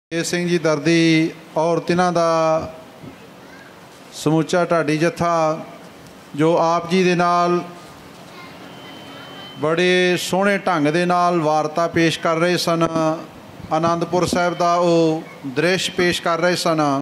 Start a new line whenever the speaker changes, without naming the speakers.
ਇਹ ਸਿੰਘ ਜੀ ਦਰਦੀ और तिन्हां दा समूचा ढाडी जत्था जो आप जी दे नाल बड़े सोहणे ढंग दे नाल वारता पेश कर रहे सन। आनंदपुर साहिब दा वो दृश पेश कर रहे सन।